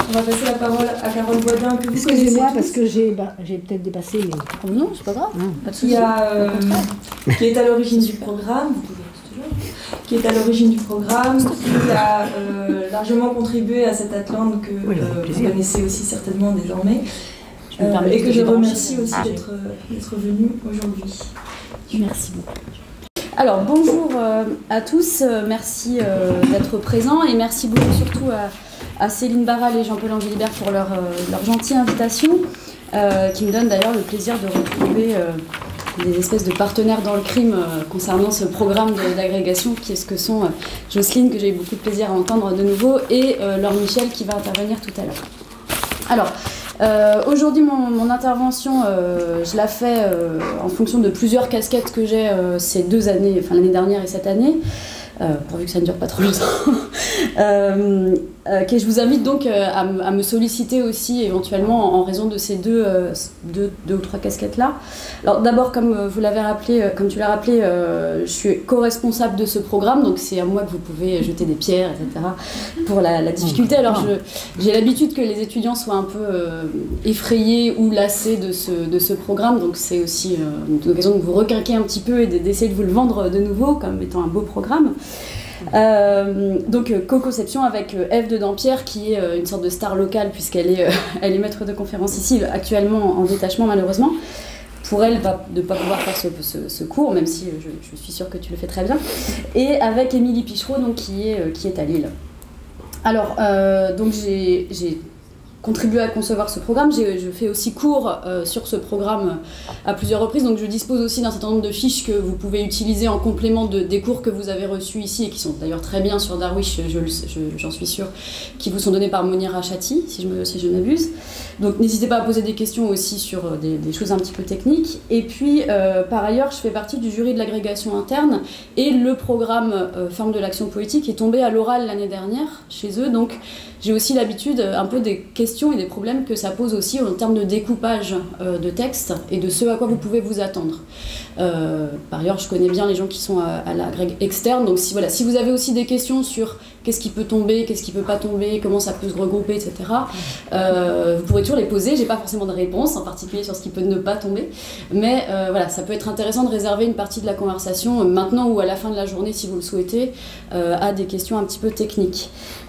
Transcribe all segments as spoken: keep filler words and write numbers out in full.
On va passer la parole à Carole Boisdin, que vous connaissez. Excusez-moi, parce que j'ai bah, peut-être dépassé les... Oh non, c'est pas grave. Non, pas de qui, a, euh, qui est à l'origine du programme, vous pouvez qui est à l'origine du programme, qui a euh, largement contribué à cet Atlante que oui, euh, vous connaissez aussi certainement désormais, je euh, et que, que je remercie aussi ah, d'être d'être venu aujourd'hui. Merci beaucoup. Alors bonjour euh, à tous, euh, merci euh, d'être présents et merci beaucoup surtout à, à Céline Barral et Jean-Paul Angélibert pour leur, euh, leur gentille invitation, euh, qui me donne d'ailleurs le plaisir de retrouver euh, des espèces de partenaires dans le crime euh, concernant ce programme d'agrégation, qui est ce que sont euh, Jocelyne, que j'ai eu beaucoup de plaisir à entendre de nouveau, et euh, Laure Michel, qui va intervenir tout à l'heure. Alors, euh, aujourd'hui, mon, mon intervention, euh, je la fais euh, en fonction de plusieurs casquettes que j'ai euh, ces deux années, enfin l'année dernière et cette année, euh, pourvu que ça ne dure pas trop longtemps. euh, euh, que je vous invite donc euh, à, à me solliciter aussi éventuellement en, en raison de ces deux, euh, deux, deux ou trois casquettes-là. Alors d'abord, comme vous l'avez rappelé, euh, comme tu l'as rappelé, euh, je suis co-responsable de ce programme, donc c'est à moi que vous pouvez jeter des pierres, et cetera, pour la, la difficulté. Alors j'ai l'habitude que les étudiants soient un peu euh, effrayés ou lassés de ce, de ce programme, donc c'est aussi euh, une occasion de vous requinquer un petit peu et d'essayer de vous le vendre de nouveau comme étant un beau programme. Euh, donc co-conception avec Ève de Dampierre, qui est euh, une sorte de star locale puisqu'elle est, euh, elle est maître de conférence ici, actuellement en détachement malheureusement. Pour elle, de ne pas pouvoir faire ce, ce, ce cours, même si je, je suis sûre que tu le fais très bien. Et avec Émilie Pichereau, donc, qui, est, qui est à Lille. Alors, euh, donc j'ai contribué à concevoir ce programme. Je fais aussi cours euh, sur ce programme à plusieurs reprises, donc je dispose aussi d'un certain nombre de fiches que vous pouvez utiliser en complément de, des cours que vous avez reçus ici et qui sont d'ailleurs très bien sur Darwish, j'en suis sûre, qui vous sont donnés par Monira Chati, si je, me, si je m'abuse. Donc n'hésitez pas à poser des questions aussi sur des, des choses un petit peu techniques. Et puis euh, par ailleurs, je fais partie du jury de l'agrégation interne et le programme euh, Forme de l'action poétique est tombé à l'oral l'année dernière chez eux, donc j'ai aussi l'habitude un peu des questions et des problèmes que ça pose aussi en termes de découpage euh, de texte et de ce à quoi vous pouvez vous attendre. Euh, par ailleurs, je connais bien les gens qui sont à, à la grègue externe, donc si, voilà, si vous avez aussi des questions sur qu'est-ce qui peut tomber, qu'est-ce qui peut pas tomber, comment ça peut se regrouper, et cetera, euh, vous pourrez toujours les poser. J'ai pas forcément de réponse, en particulier sur ce qui peut ne pas tomber, mais euh, voilà, ça peut être intéressant de réserver une partie de la conversation euh, maintenant ou à la fin de la journée, si vous le souhaitez, euh, à des questions un petit peu techniques.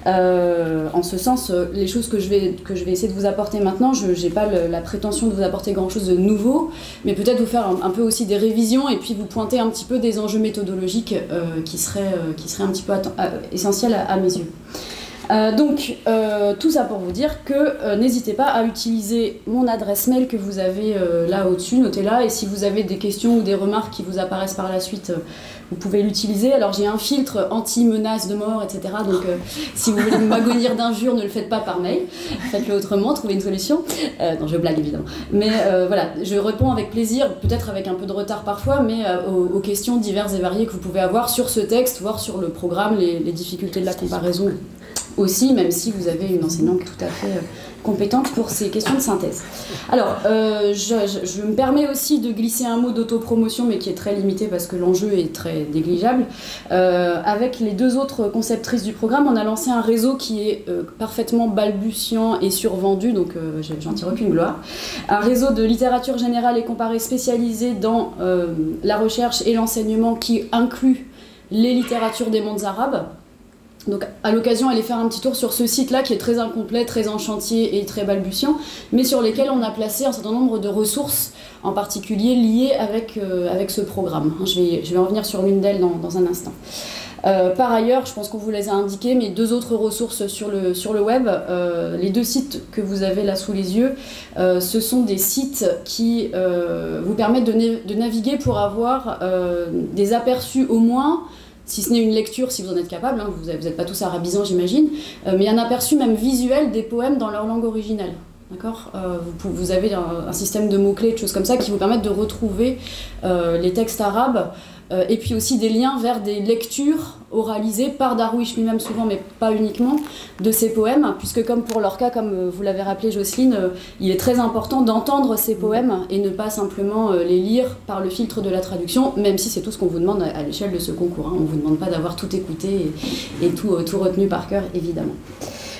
Euh, en ce sens, les choses que je vais, que je vais essayer de vous apporter maintenant, je n'ai pas le, la prétention de vous apporter grand-chose de nouveau, mais peut-être vous faire un, un peu aussi des révisions et puis vous pointer un petit peu des enjeux méthodologiques euh, qui, seraient, euh, qui seraient un petit peu euh, essentiels à, à mes yeux. Euh, donc, euh, tout ça pour vous dire que euh, n'hésitez pas à utiliser mon adresse mail que vous avez euh, là au-dessus, notez-la, et si vous avez des questions ou des remarques qui vous apparaissent par la suite, euh, vous pouvez l'utiliser. Alors j'ai un filtre anti-menace de mort, et cetera. Donc euh, si vous voulez m'agonir d'injures, ne le faites pas par mail, faites-le autrement, trouvez une solution. Euh, non, je blague évidemment. Mais euh, voilà, je réponds avec plaisir, peut-être avec un peu de retard parfois, mais euh, aux, aux questions diverses et variées que vous pouvez avoir sur ce texte, voire sur le programme, les, les difficultés de la comparaison aussi, même si vous avez une enseignante tout à fait euh, compétente pour ces questions de synthèse. Alors, euh, je, je, je me permets aussi de glisser un mot d'autopromotion, mais qui est très limité parce que l'enjeu est très négligeable. Euh, avec les deux autres conceptrices du programme, on a lancé un réseau qui est euh, parfaitement balbutiant et survendu, donc euh, j'en tire aucune gloire. Un réseau de littérature générale et comparée spécialisé dans euh, la recherche et l'enseignement qui inclut les littératures des mondes arabes. Donc à l'occasion, allez faire un petit tour sur ce site-là qui est très incomplet, très en chantier et très balbutiant, mais sur lesquels on a placé un certain nombre de ressources, en particulier liées avec, euh, avec ce programme. Je vais, je vais en revenir sur l'une d'elles dans, dans un instant. Euh, par ailleurs, je pense qu'on vous les a indiquées, mais deux autres ressources sur le, sur le web, euh, les deux sites que vous avez là sous les yeux, euh, ce sont des sites qui euh, vous permettent de, de naviguer pour avoir euh, des aperçus au moins, si ce n'est une lecture, si vous en êtes capable, hein, vous n'êtes pas tous arabisants j'imagine, euh, mais un aperçu même visuel des poèmes dans leur langue originale. D'accord, euh, vous, vous avez un, un système de mots-clés, de choses comme ça, qui vous permettent de retrouver euh, les textes arabes, euh, et puis aussi des liens vers des lectures oralisées par Darwish lui-même souvent, mais pas uniquement, de ces poèmes, puisque comme pour leur cas, comme vous l'avez rappelé Jocelyne, euh, il est très important d'entendre ces poèmes et ne pas simplement euh, les lire par le filtre de la traduction, même si c'est tout ce qu'on vous demande à, à l'échelle de ce concours. Hein. On ne vous demande pas d'avoir tout écouté et, et tout, euh, tout retenu par cœur, évidemment.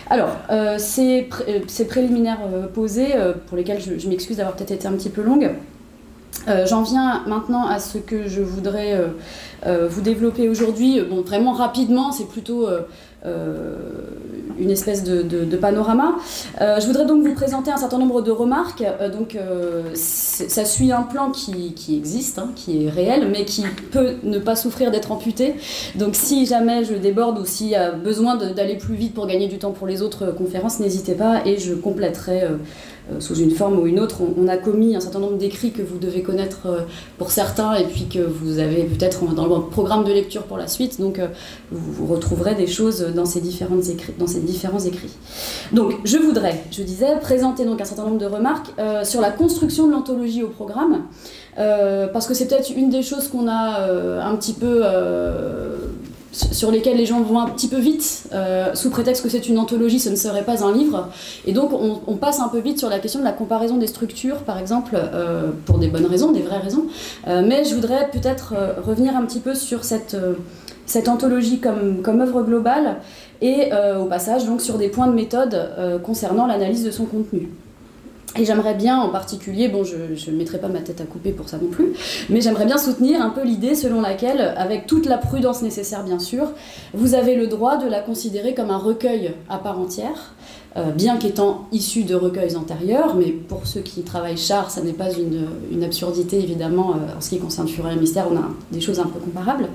Alors, euh, ces, pré ces préliminaires euh, posés, euh, pour lesquels je, je m'excuse d'avoir peut-être été un petit peu longue, euh, j'en viens maintenant à ce que je voudrais euh, euh, vous développer aujourd'hui. Bon, vraiment rapidement, c'est plutôt euh, euh, une espèce de, de, de panorama. Euh, je voudrais donc vous présenter un certain nombre de remarques. Euh, donc, euh, ça suit un plan qui, qui existe, hein, qui est réel, mais qui peut ne pas souffrir d'être amputé. Donc, si jamais je déborde ou s'il y a besoin d'aller plus vite pour gagner du temps pour les autres conférences, n'hésitez pas et je compléterai euh, euh, sous une forme ou une autre. On, on a commis un certain nombre d'écrits que vous devez connaître euh, pour certains et puis que vous avez peut-être dans le programme de lecture pour la suite. Donc, euh, vous, vous retrouverez des choses dans ces, différentes écrits, dans ces différents écrits. Donc, je voudrais, je disais, présenter donc un certain nombre de remarques euh, sur la construction de l'anthologie au programme, euh, parce que c'est peut-être une des choses qu'on a euh, un petit peu... Euh, sur lesquels les gens vont un petit peu vite, euh, sous prétexte que c'est une anthologie, ce ne serait pas un livre. Et donc on, on passe un peu vite sur la question de la comparaison des structures, par exemple, euh, pour des bonnes raisons, des vraies raisons. Euh, mais je voudrais peut-être euh, revenir un petit peu sur cette, euh, cette anthologie comme, comme œuvre globale, et euh, au passage donc sur des points de méthode euh, concernant l'analyse de son contenu. Et j'aimerais bien, en particulier, bon, je ne mettrai pas ma tête à couper pour ça non plus, mais j'aimerais bien soutenir un peu l'idée selon laquelle, avec toute la prudence nécessaire bien sûr, vous avez le droit de la considérer comme un recueil à part entière, euh, bien qu'étant issu de recueils antérieurs, mais pour ceux qui travaillent char, ça n'est pas une, une absurdité évidemment, euh, en ce qui concerne Fureur et Mystère, on a des choses un peu comparables.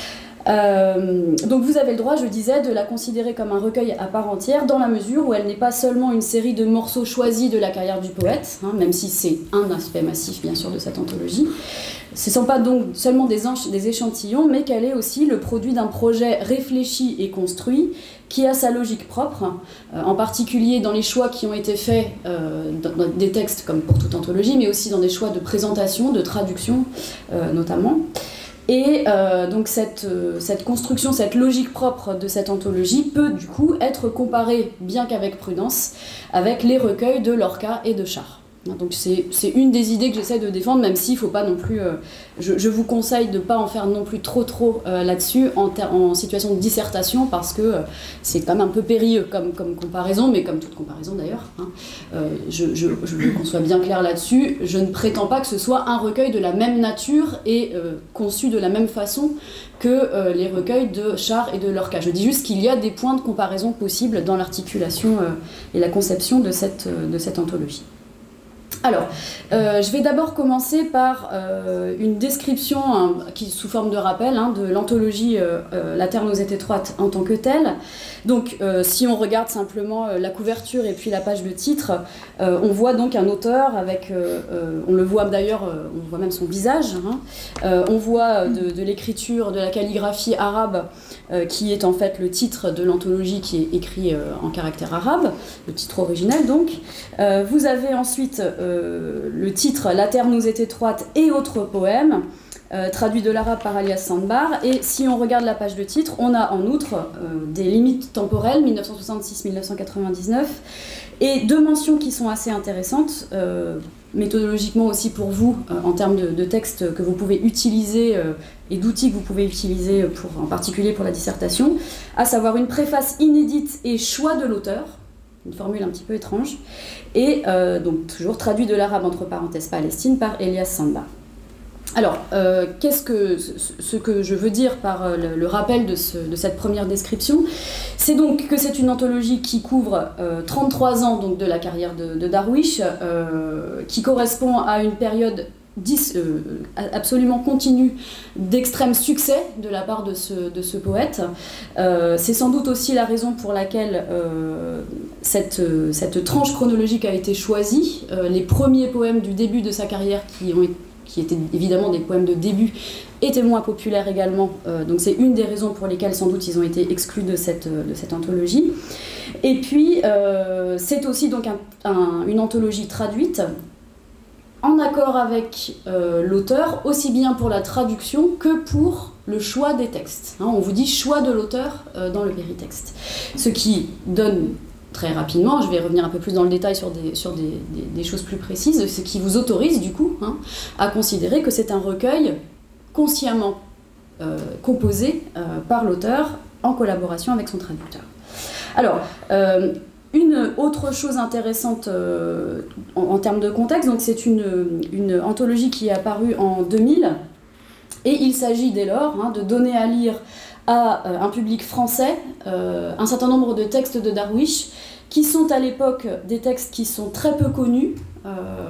Euh, donc vous avez le droit, je disais, de la considérer comme un recueil à part entière dans la mesure où elle n'est pas seulement une série de morceaux choisis de la carrière du poète, hein, même si c'est un aspect massif bien sûr de cette anthologie. Ce ne sont pas donc seulement des, des échantillons, mais qu'elle est aussi le produit d'un projet réfléchi et construit qui a sa logique propre, euh, en particulier dans les choix qui ont été faits euh, dans, dans des textes comme pour toute anthologie, mais aussi dans des choix de présentation, de traduction euh, notamment. Et euh, donc cette, euh, cette construction, cette logique propre de cette anthologie peut du coup être comparée, bien qu'avec prudence, avec les recueils de Lorca et de Char. Donc c'est une des idées que j'essaie de défendre, même s'il ne faut pas non plus... Euh, je, je vous conseille de ne pas en faire non plus trop trop euh, là-dessus en, en situation de dissertation, parce que euh, c'est quand même un peu périlleux comme, comme comparaison, mais comme toute comparaison d'ailleurs. Hein. Euh, je, je, je veux qu'on soit bien clair là-dessus. Je ne prétends pas que ce soit un recueil de la même nature et euh, conçu de la même façon que euh, les recueils de Char et de Lorca. Je dis juste qu'il y a des points de comparaison possibles dans l'articulation euh, et la conception de cette, euh, de cette anthologie. Alors, euh, je vais d'abord commencer par euh, une description hein, qui, sous forme de rappel hein, de l'anthologie euh, euh, La Terre nous est étroite en tant que telle. Donc, euh, si on regarde simplement euh, la couverture et puis la page de titre, euh, on voit donc un auteur avec, euh, euh, on le voit d'ailleurs, euh, on voit même son visage, hein, euh, on voit de, de l'écriture, de la calligraphie arabe, euh, qui est en fait le titre de l'anthologie qui est écrit euh, en caractère arabe, le titre original donc. Euh, vous avez ensuite euh, le titre « La Terre nous est étroite » et autres poèmes, euh, traduit de l'arabe par Alias Sandbar. Et si on regarde la page de titre, on a en outre euh, des limites temporelles, mille neuf cent soixante-six mille neuf cent quatre-vingt-dix-neuf, et deux mentions qui sont assez intéressantes, euh, méthodologiquement aussi pour vous, euh, en termes de, de textes que vous pouvez utiliser euh, et d'outils que vous pouvez utiliser, pour, en particulier pour la dissertation, à savoir une préface inédite et choix de l'auteur, une formule un petit peu étrange, et euh, donc toujours traduit de l'arabe entre parenthèses Palestine par Elias Sandbar. Alors, euh, qu'est-ce que ce que je veux dire par le, le rappel de, ce, de cette première description? C'est donc que c'est une anthologie qui couvre euh, trente-trois ans donc, de la carrière de, de Darwish, euh, qui correspond à une période dix, euh, absolument continue d'extrême succès de la part de ce, de ce poète. Euh, c'est sans doute aussi la raison pour laquelle euh, cette, cette tranche chronologique a été choisie. Euh, les premiers poèmes du début de sa carrière qui ont été qui étaient évidemment des poèmes de début, étaient moins populaires également. Euh, donc c'est une des raisons pour lesquelles sans doute ils ont été exclus de cette, de cette anthologie. Et puis euh, c'est aussi donc un, un, une anthologie traduite, en accord avec euh, l'auteur, aussi bien pour la traduction que pour le choix des textes. Hein, on vous dit choix de l'auteur euh, dans le péritexte. Ce qui donne... Très rapidement, je vais revenir un peu plus dans le détail sur des, sur des, des, des choses plus précises, ce qui vous autorise du coup hein, à considérer que c'est un recueil consciemment euh, composé euh, par l'auteur en collaboration avec son traducteur. Alors, euh, une autre chose intéressante euh, en, en termes de contexte, donc c'est une, une anthologie qui est apparue en deux mille, et il s'agit dès lors hein, de donner à lire à euh, un public français euh, un certain nombre de textes de Darwish, qui sont à l'époque des textes qui sont très peu connus, euh,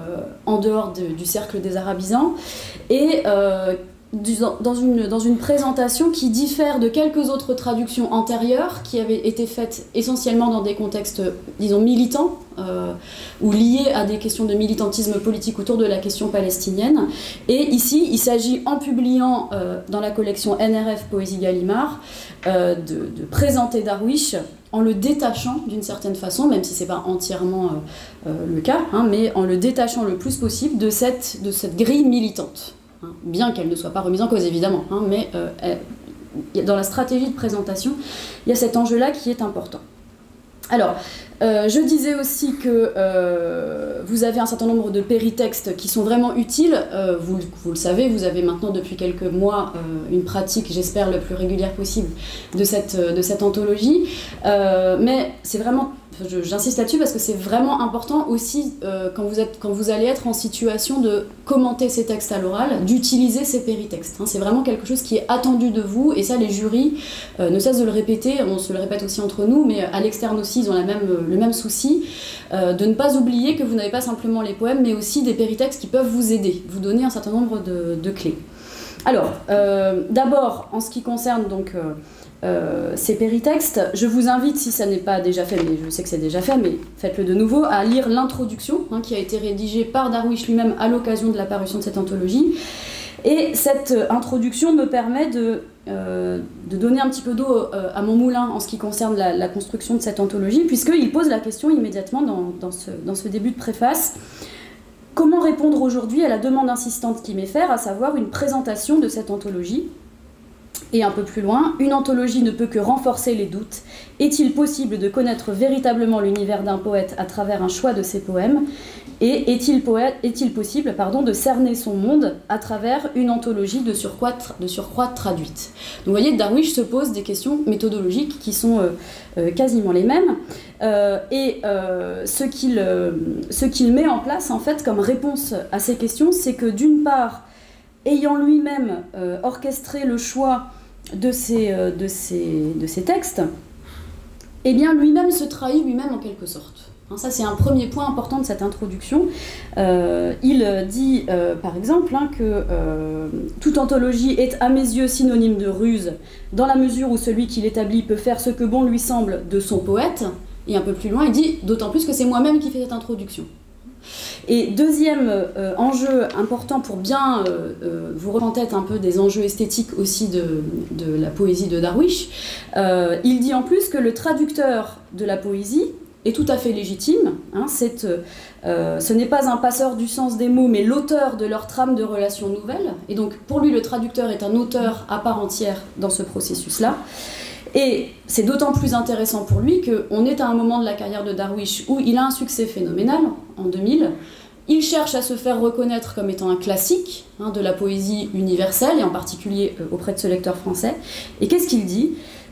en dehors de, du cercle des arabisants, et euh, Dans une, dans une présentation qui diffère de quelques autres traductions antérieures qui avaient été faites essentiellement dans des contextes, disons, militants euh, ou liés à des questions de militantisme politique autour de la question palestinienne. Et ici, il s'agit, en publiant euh, dans la collection N R F Poésie Gallimard, euh, de, de présenter Darwish en le détachant d'une certaine façon, même si ce n'est pas entièrement euh, euh, le cas, hein, mais en le détachant le plus possible de cette, de cette grille militante. Bien qu'elle ne soit pas remise en cause, évidemment, hein, mais euh, elle, dans la stratégie de présentation, il y a cet enjeu-là qui est important. Alors, euh, je disais aussi que euh, vous avez un certain nombre de péritextes qui sont vraiment utiles. Euh, vous, vous le savez, vous avez maintenant depuis quelques mois euh, une pratique, j'espère, le plus régulière possible de cette, de cette anthologie. Euh, mais c'est vraiment... J'insiste là-dessus parce que c'est vraiment important aussi euh, quand, vous êtes, quand vous allez être en situation de commenter ces textes à l'oral, d'utiliser ces péritextes. Hein. C'est vraiment quelque chose qui est attendu de vous, et ça les jurys euh, ne cessent de le répéter, on se le répète aussi entre nous, mais à l'externe aussi ils ont la même, le même souci, euh, de ne pas oublier que vous n'avez pas simplement les poèmes, mais aussi des péritextes qui peuvent vous aider, vous donner un certain nombre de, de clés. Alors, euh, d'abord, en ce qui concerne donc... Euh, Euh, ces péritextes, je vous invite, si ça n'est pas déjà fait, mais je sais que c'est déjà fait, mais faites-le de nouveau, à lire l'introduction hein, qui a été rédigée par Darwish lui-même à l'occasion de la parution de cette anthologie. Et cette introduction me permet de, euh, de donner un petit peu d'eau euh, à mon moulin en ce qui concerne la, la construction de cette anthologie, puisqu'il pose la question immédiatement dans, dans, ce, dans ce début de préface. Comment répondre aujourd'hui à la demande insistante qui m'est faite, à savoir une présentation de cette anthologie? Et un peu plus loin, une anthologie ne peut que renforcer les doutes. Est-il possible de connaître véritablement l'univers d'un poète à travers un choix de ses poèmes? Et est-il poète, est-il possible pardon, de cerner son monde à travers une anthologie de surcroît, de surcroît traduite? Donc vous voyez, Darwish se pose des questions méthodologiques qui sont euh, euh, quasiment les mêmes. Euh, et euh, ce qu'il euh, ce qu'il met en place, en fait, comme réponse à ces questions, c'est que d'une part, ayant lui-même euh, orchestré le choix de ces, euh, de ces, de ces textes, eh bien lui-même se trahit lui-même en quelque sorte. Hein, ça c'est un premier point important de cette introduction. Euh, il dit euh, par exemple hein, que euh, toute anthologie est à mes yeux synonyme de ruse, dans la mesure où celui qui l'établit peut faire ce que bon lui semble de son poète, et un peu plus loin il dit d'autant plus que c'est moi-même qui fais cette introduction. Et deuxième euh, enjeu important pour bien euh, euh, vous remettre en tête un peu des enjeux esthétiques aussi de, de la poésie de Darwish, euh, il dit en plus que le traducteur de la poésie est tout à fait légitime. Hein, c'est, euh, ce n'est pas un passeur du sens des mots, mais l'auteur de leur trame de relations nouvelles. Et donc pour lui, le traducteur est un auteur à part entière dans ce processus-là. Et c'est d'autant plus intéressant pour lui qu'on est à un moment de la carrière de Darwish où il a un succès phénoménal, en deux mille. Il cherche à se faire reconnaître comme étant un classique hein, de la poésie universelle, et en particulier euh, auprès de ce lecteur français. Et qu'est-ce qu'il dit?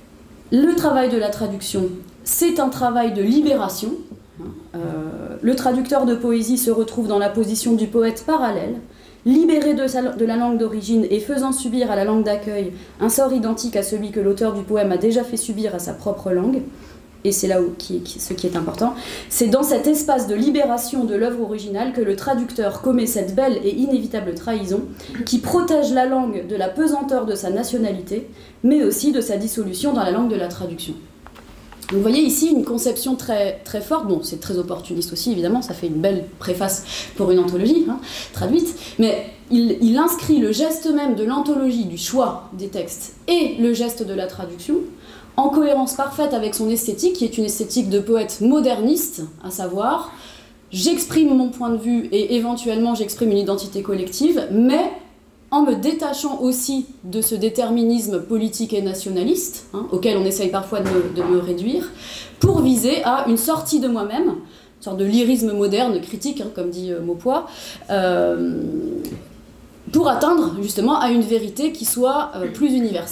Le travail de la traduction, c'est un travail de libération. Euh, le traducteur de poésie se retrouve dans la position du poète parallèle, libéré de, sa, de la langue d'origine et faisant subir à la langue d'accueil un sort identique à celui que l'auteur du poème a déjà fait subir à sa propre langue. Et c'est là où, qui, qui, ce qui est important, c'est dans cet espace de libération de l'œuvre originale que le traducteur commet cette belle et inévitable trahison qui protège la langue de la pesanteur de sa nationalité, mais aussi de sa dissolution dans la langue de la traduction. Donc vous voyez ici une conception très, très forte, bon c'est très opportuniste aussi évidemment, ça fait une belle préface pour une anthologie hein, traduite, mais il, il inscrit le geste même de l'anthologie, du choix des textes, et le geste de la traduction, en cohérence parfaite avec son esthétique, qui est une esthétique de poète moderniste, à savoir, j'exprime mon point de vue et éventuellement j'exprime une identité collective, mais en me détachant aussi de ce déterminisme politique et nationaliste, hein, auquel on essaye parfois de me, de me réduire, pour viser à une sortie de moi-même, une sorte de lyrisme moderne, critique, hein, comme dit euh, Maupoy, euh, pour atteindre justement à une vérité qui soit euh, plus universelle.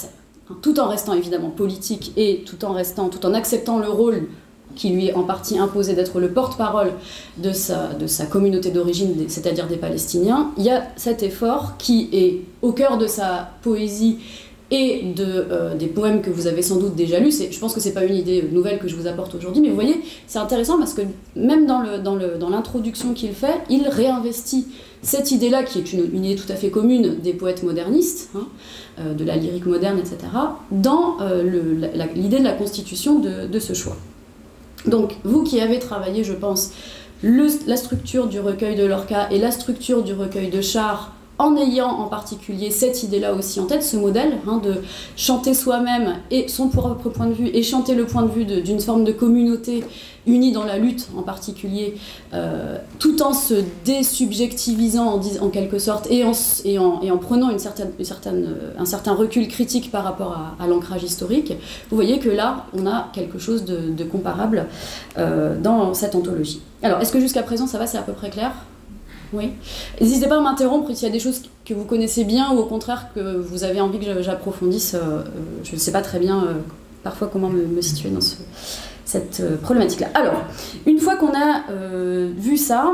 hein, tout en restant évidemment politique et tout en, restant, tout en acceptant le rôle qui lui est en partie imposé d'être le porte-parole de sa, de sa communauté d'origine, c'est-à-dire des Palestiniens, il y a cet effort qui est au cœur de sa poésie et de, euh, des poèmes que vous avez sans doute déjà lus. Je pense que c'est pas une idée nouvelle que je vous apporte aujourd'hui, mais vous voyez, c'est intéressant parce que même dans, le, dans, le, dans l'introduction qu'il fait, il réinvestit cette idée-là, qui est une, une idée tout à fait commune des poètes modernistes, hein, euh, de la lyrique moderne, et cetera, dans euh, le, la, l'idée de la constitution de, de ce choix. Donc, vous qui avez travaillé, je pense, le, la structure du recueil de Lorca et la structure du recueil de Char, en ayant en particulier cette idée-là aussi en tête, ce modèle, hein, de chanter soi-même et son propre point de vue, et chanter le point de vue de, d'une forme de communauté unie dans la lutte en particulier, euh, tout en se désubjectivisant en, dis, en quelque sorte, et en, et en, et en prenant une certaine, une certaine, un certain recul critique par rapport à, à l'ancrage historique, vous voyez que là, on a quelque chose de, de comparable euh, dans cette anthologie. Alors, est-ce que jusqu'à présent, ça va, c'est à peu près clair ? Oui. N'hésitez pas à m'interrompre s'il y a des choses que vous connaissez bien ou au contraire que vous avez envie que j'approfondisse. Euh, je ne sais pas très bien euh, parfois comment me, me situer dans ce, cette euh, problématique-là. Alors, une fois qu'on a euh, vu ça,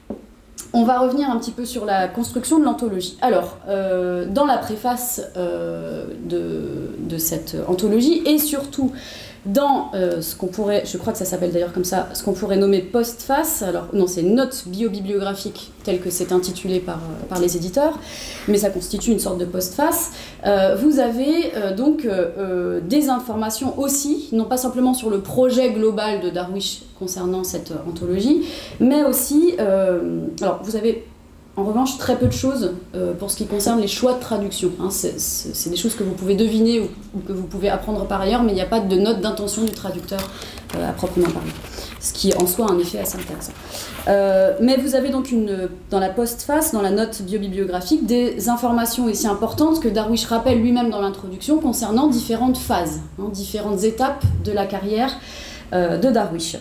on va revenir un petit peu sur la construction de l'anthologie. Alors, euh, dans la préface euh, de, de cette anthologie et surtout dans euh, ce qu'on pourrait, je crois que ça s'appelle d'ailleurs comme ça, ce qu'on pourrait nommer postface, alors non, c'est notes bio-bibliographiques tel que c'est intitulé par, euh, par les éditeurs, mais ça constitue une sorte de postface. Euh, vous avez euh, donc euh, des informations aussi, non pas simplement sur le projet global de Darwish concernant cette anthologie, mais aussi, euh, alors vous avez en revanche très peu de choses euh, pour ce qui concerne les choix de traduction. Hein. C'est, c'est, c'est des choses que vous pouvez deviner ou, ou que vous pouvez apprendre par ailleurs, mais il n'y a pas de note d'intention du traducteur euh, à proprement parler. Ce qui en soi a un effet assez intéressant. Euh, mais vous avez donc une, dans la postface, dans la note biobibliographique, des informations aussi importantes que Darwish rappelle lui-même dans l'introduction concernant différentes phases, hein, différentes étapes de la carrière euh, de Darwish.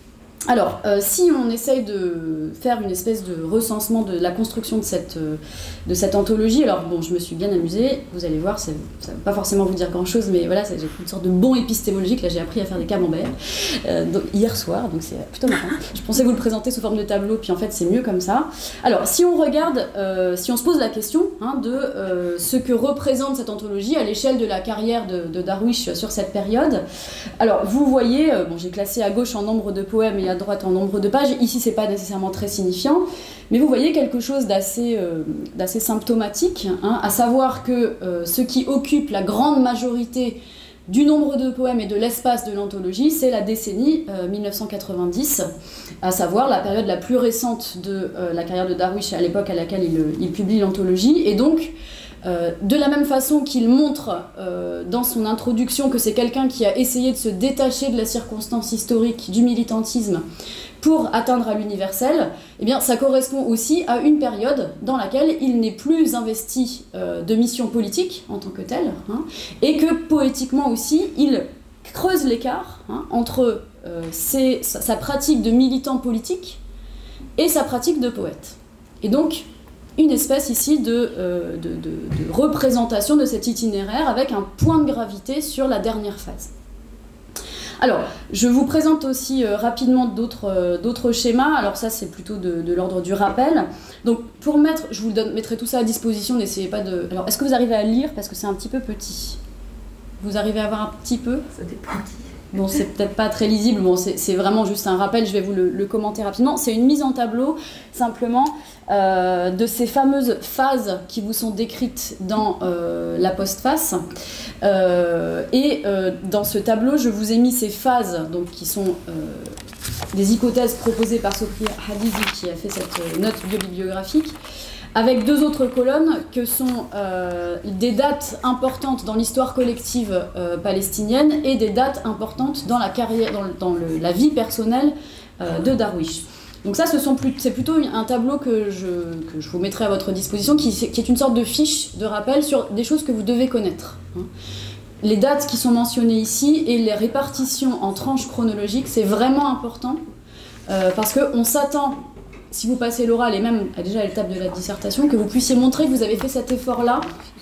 Alors, euh, si on essaye de faire une espèce de recensement de la construction de cette, euh, de cette anthologie, alors bon, je me suis bien amusée, vous allez voir, ça ne va pas forcément vous dire grand-chose, mais voilà, j'ai une sorte de bon épistémologique, là j'ai appris à faire des camemberts euh, donc, hier soir, donc c'est plutôt marrant. Je pensais vous le présenter sous forme de tableau, puis en fait c'est mieux comme ça. Alors, si on regarde, euh, si on se pose la question hein, de euh, ce que représente cette anthologie à l'échelle de la carrière de, de Darwish sur cette période, alors vous voyez, euh, bon, j'ai classé à gauche en nombre de poèmes et à droite en nombre de pages. Ici, c'est pas nécessairement très signifiant, mais vous voyez quelque chose d'assez, euh, d'assez symptomatique, hein, à savoir que euh, ce qui occupe la grande majorité du nombre de poèmes et de l'espace de l'anthologie, c'est la décennie euh, mille neuf cent quatre-vingt-dix, à savoir la période la plus récente de euh, la carrière de Darwish à l'époque à laquelle il, il publie l'anthologie, et donc Euh, de la même façon qu'il montre euh, dans son introduction que c'est quelqu'un qui a essayé de se détacher de la circonstance historique du militantisme pour atteindre à l'universel, eh bien, ça correspond aussi à une période dans laquelle il n'est plus investi euh, de mission politique en tant que tel, hein, et que poétiquement aussi, il creuse l'écart hein, entre euh, ses, sa, sa pratique de militant politique et sa pratique de poète. Et donc, une espèce ici de, euh, de, de, de représentation de cet itinéraire avec un point de gravité sur la dernière phase. Alors, je vous présente aussi euh, rapidement d'autres, euh, d'autres schémas. Alors ça, c'est plutôt de, de l'ordre du rappel. Donc, pour mettre, je vous donne, mettrai tout ça à disposition, n'essayez pas de... Alors, est-ce que vous arrivez à lire? Parce que c'est un petit peu petit. Vous arrivez à voir un petit peu? Ça dépend. Bon, c'est peut-être pas très lisible, bon, c'est, c'est vraiment juste un rappel, je vais vous le, le commenter rapidement. C'est une mise en tableau, simplement, euh, de ces fameuses phases qui vous sont décrites dans euh, la postface. Euh, et euh, dans ce tableau, je vous ai mis ces phases, donc, qui sont euh, des hypothèses proposées par Sophie Hadizi, qui a fait cette note biobibliographique, avec deux autres colonnes que sont euh, des dates importantes dans l'histoire collective euh, palestinienne et des dates importantes dans la carrière, dans, le, dans le, la vie personnelle euh, de Darwish. Donc ça, ce sont plus, c'est plutôt un tableau que je, que je vous mettrai à votre disposition, qui, qui est une sorte de fiche de rappel sur des choses que vous devez connaître. Hein. Les dates qui sont mentionnées ici et les répartitions en tranches chronologiques, c'est vraiment important euh, parce qu'on s'attend, si vous passez l'oral et même déjà à l'étape de la dissertation, que vous puissiez montrer que vous avez fait cet effort-là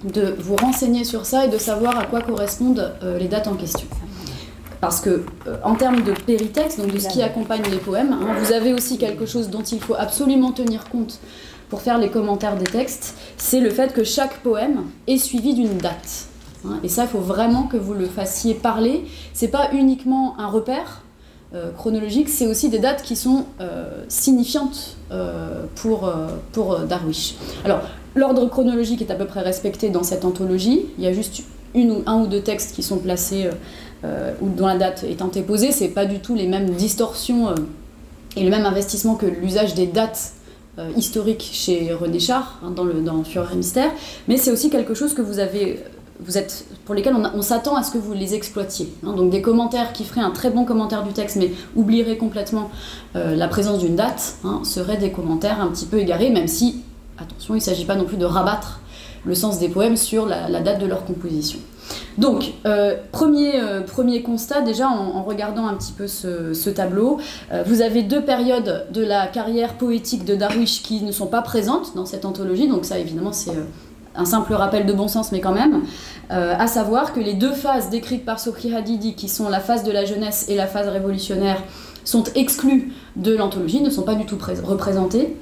de vous renseigner sur ça et de savoir à quoi correspondent euh, les dates en question. Parce que, euh, en termes de péritexte, donc de ce qui accompagne les poèmes, hein, vous avez aussi quelque chose dont il faut absolument tenir compte pour faire les commentaires des textes, c'est le fait que chaque poème est suivi d'une date. Hein, et ça, il faut vraiment que vous le fassiez parler. C'est pas uniquement un repère euh, chronologique, c'est aussi des dates qui sont euh, signifiantes euh, pour, euh, pour Darwish. Alors, l'ordre chronologique est à peu près respecté dans cette anthologie. Il y a juste une ou, un ou deux textes qui sont placés euh, ou dont la date est antéposée. C'est pas du tout les mêmes distorsions euh, et le même investissement que l'usage des dates euh, historiques chez René Char, hein, dans, le, dans Fureur et Mystère. Mais c'est aussi quelque chose que vous avez, vous êtes, pour lesquels on, on s'attend à ce que vous les exploitiez. Hein. Donc des commentaires qui feraient un très bon commentaire du texte, mais oublieraient complètement euh, la présence d'une date, hein, seraient des commentaires un petit peu égarés, même si, attention, il ne s'agit pas non plus de rabattre le sens des poèmes sur la, la date de leur composition. Donc, euh, premier, euh, premier constat, déjà en, en regardant un petit peu ce, ce tableau, euh, vous avez deux périodes de la carrière poétique de Darwish qui ne sont pas présentes dans cette anthologie, donc ça évidemment c'est euh, un simple rappel de bon sens, mais quand même, euh, à savoir que les deux phases décrites par Sobri Hadidi, qui sont la phase de la jeunesse et la phase révolutionnaire, sont exclues de l'anthologie, ne sont pas du tout représentées,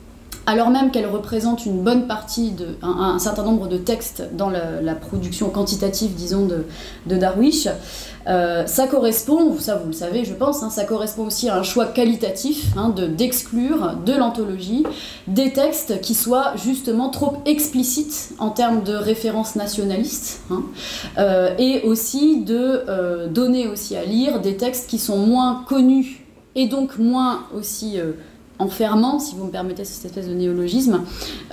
alors même qu'elles représentent une bonne partie, de, un, un certain nombre de textes dans la, la production quantitative, disons, de, de Darwish. Euh, ça correspond, ça vous le savez je pense, hein, ça correspond aussi à un choix qualitatif, hein, de, d'exclure de l'anthologie des textes qui soient justement trop explicites en termes de références nationalistes, hein, euh, et aussi de euh, donner aussi à lire des textes qui sont moins connus et donc moins aussi... Euh, enfermant, si vous me permettez cette espèce de néologisme,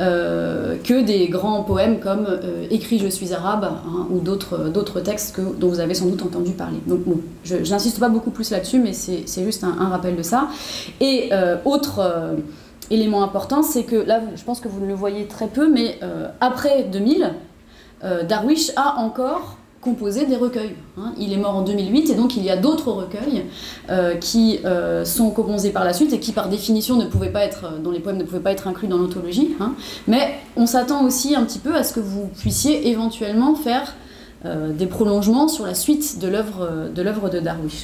euh, que des grands poèmes comme euh, « Écrit, je suis arabe hein, » ou d'autres, d'autres textes que, dont vous avez sans doute entendu parler. Donc bon, je n'insiste pas beaucoup plus là-dessus, mais c'est, c'est juste un, un rappel de ça. Et euh, autre euh, élément important, c'est que, là, je pense que vous le voyez très peu, mais euh, après deux mille, euh, Darwish a encore composer des recueils. Hein. Il est mort en deux mille huit et donc il y a d'autres recueils euh, qui euh, sont composés par la suite et qui par définition ne pouvaient pas être, dont les poèmes ne pouvaient pas être inclus dans l'anthologie. Hein. Mais on s'attend aussi un petit peu à ce que vous puissiez éventuellement faire euh, des prolongements sur la suite de l'œuvre de, l'œuvre de Darwish.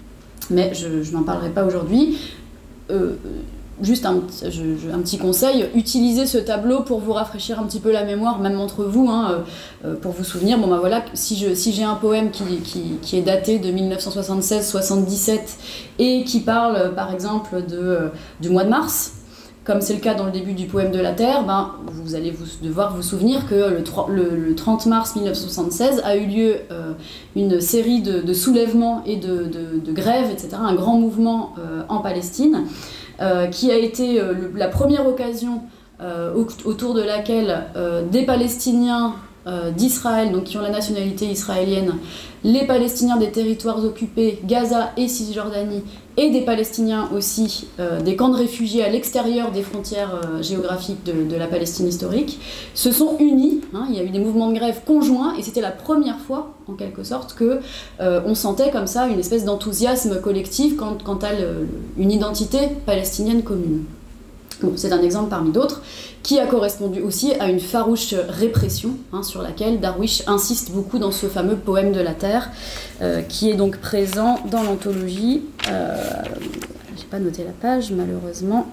Mais je, je n'en parlerai pas aujourd'hui. Euh, Juste un, je, je, un petit conseil, utilisez ce tableau pour vous rafraîchir un petit peu la mémoire, même entre vous, hein, euh, pour vous souvenir, bon ben voilà, si, je, si j'ai un poème qui, qui, qui est daté de mille neuf cent soixante-seize soixante-dix-sept et qui parle par exemple de, euh, du mois de mars, comme c'est le cas dans le début du poème de la Terre, ben, vous allez vous, devoir vous souvenir que le, le, le trente mars mille neuf cent soixante-seize a eu lieu euh, une série de, de soulèvements et de, de, de grèves, et cetera, un grand mouvement euh, en Palestine, Euh, qui a été euh, le, la première occasion euh, au, autour de laquelle euh, des Palestiniens euh, d'Israël, donc qui ont la nationalité israélienne, les Palestiniens des territoires occupés, Gaza et Cisjordanie, et des Palestiniens aussi euh, des camps de réfugiés à l'extérieur des frontières euh, géographiques de, de la Palestine historique, se sont unis. Hein, il y a eu des mouvements de grève conjoints et c'était la première fois, en quelque sorte, que euh, on sentait comme ça une espèce d'enthousiasme collectif quant, quant à le, une identité palestinienne commune. Bon, c'est un exemple parmi d'autres qui a correspondu aussi à une farouche répression, hein, sur laquelle Darwish insiste beaucoup dans ce fameux poème de la Terre, euh, qui est donc présent dans l'anthologie. Euh, j'ai pas noté la page, malheureusement.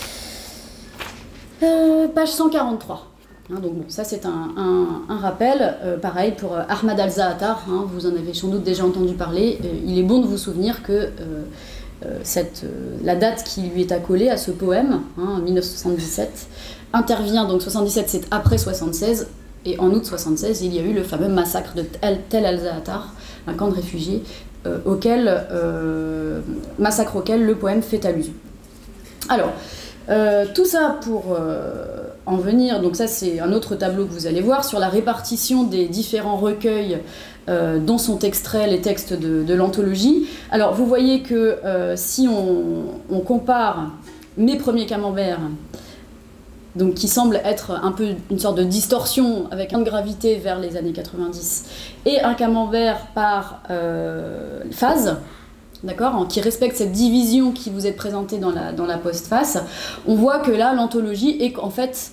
Euh, page cent quarante-trois. Hein, donc bon, ça c'est un, un, un rappel, euh, pareil pour Ahmad al-Zaatar, hein, vous en avez sans doute déjà entendu parler. Euh, il est bon de vous souvenir que euh, euh, cette, euh, la date qui lui est accolée à ce poème, hein, mille neuf cent soixante-dix-sept, intervient, donc soixante-dix-sept c'est après soixante-seize, et en août soixante-seize il y a eu le fameux massacre de Tel al-Zaatar, un camp de réfugiés, euh, auquel, euh, massacre auquel le poème fait allusion. Alors, euh, tout ça pour euh, en venir, donc ça c'est un autre tableau que vous allez voir, sur la répartition des différents recueils euh, dont sont extraits les textes de, de l'anthologie. Alors vous voyez que euh, si on, on compare Mes premiers camemberts, donc qui semble être un peu une sorte de distorsion avec une gravité vers les années quatre-vingt-dix, et un camembert par euh, phase, d'accord, qui respecte cette division qui vous est présentée dans la, dans la postface, on voit que là, l'anthologie est en fait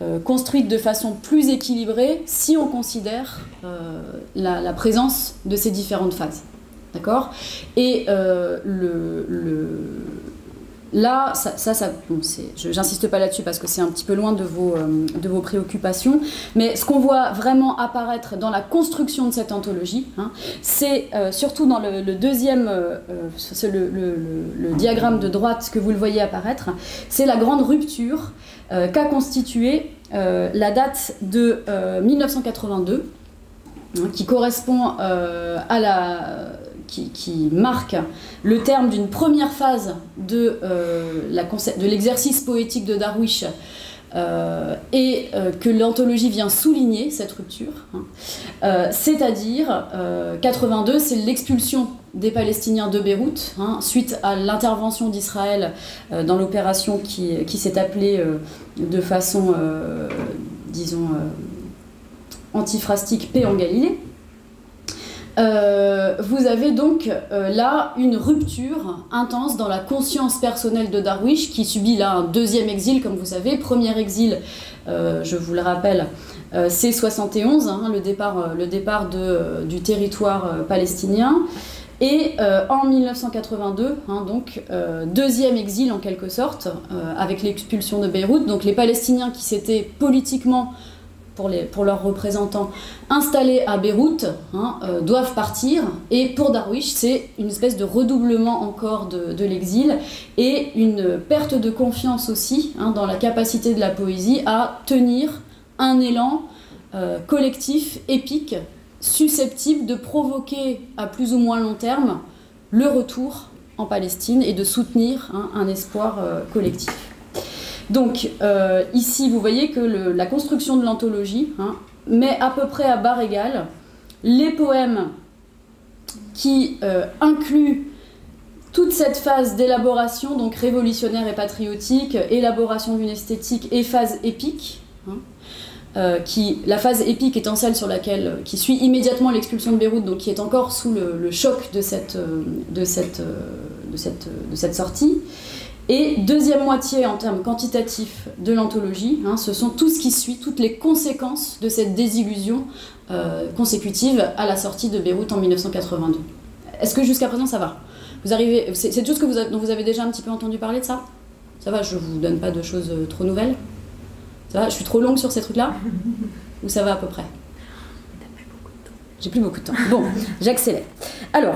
euh, construite de façon plus équilibrée si on considère euh, la, la présence de ces différentes phases. D'accord ? Et euh, le, le, là, ça, ça, ça bon, j'insiste pas là-dessus parce que c'est un petit peu loin de vos, euh, de vos préoccupations, mais ce qu'on voit vraiment apparaître dans la construction de cette anthologie, hein, c'est euh, surtout dans le, le deuxième, euh, c'est le, le, le, le diagramme de droite que vous le voyez apparaître, c'est la grande rupture euh, qu'a constituée euh, la date de euh, mille neuf cent quatre-vingt-deux, hein, qui correspond euh, à la... Qui, qui marque le terme d'une première phase de, euh, de l'exercice poétique de Darwish euh, et euh, que l'anthologie vient souligner cette rupture. Hein. Euh, C'est-à-dire, euh, quatre-vingt-deux, c'est l'expulsion des Palestiniens de Beyrouth, hein, suite à l'intervention d'Israël euh, dans l'opération qui, qui s'est appelée euh, de façon, euh, disons, euh, antiphrastique, paix en Galilée. Euh, vous avez donc euh, là une rupture intense dans la conscience personnelle de Darwish qui subit là un deuxième exil, comme vous savez. Premier exil, euh, je vous le rappelle, euh, c'est soixante et onze, hein, le départ, euh, le départ de, euh, du territoire euh, palestinien. Et euh, en mille neuf cent quatre-vingt-deux, hein, donc euh, deuxième exil en quelque sorte, euh, avec l'expulsion de Beyrouth. Donc les Palestiniens qui s'étaient politiquement Pour, les, pour leurs représentants installés à Beyrouth, hein, euh, doivent partir. Et pour Darwish, c'est une espèce de redoublement encore de, de l'exil et une perte de confiance aussi, hein, dans la capacité de la poésie à tenir un élan euh, collectif, épique, susceptible de provoquer à plus ou moins long terme le retour en Palestine et de soutenir, hein, un espoir euh, collectif. Donc euh, ici, vous voyez que le, la construction de l'anthologie, hein, met à peu près à barre égale les poèmes qui euh, incluent toute cette phase d'élaboration, donc révolutionnaire et patriotique, élaboration d'une esthétique et phase épique, hein, euh, qui, la phase épique étant celle sur laquelle, qui suit immédiatement l'expulsion de Beyrouth, donc qui est encore sous le, le choc de cette, de, cette, de, cette, de cette sortie. Et deuxième moitié en termes quantitatifs de l'anthologie, hein, ce sont tout ce qui suit, toutes les conséquences de cette désillusion euh, consécutive à la sortie de Beyrouth en mille neuf cent quatre-vingt-deux. Est-ce que jusqu'à présent ça va? Vous arrivez, c'est, c'est tout ce que vous avez, dont vous avez déjà un petit peu entendu parler de ça? Ça va, je vous donne pas de choses euh, trop nouvelles? Ça va, je suis trop longue sur ces trucs-là? Ou ça va à peu près? J'ai plus beaucoup de temps. Bon, j'accélère. Alors,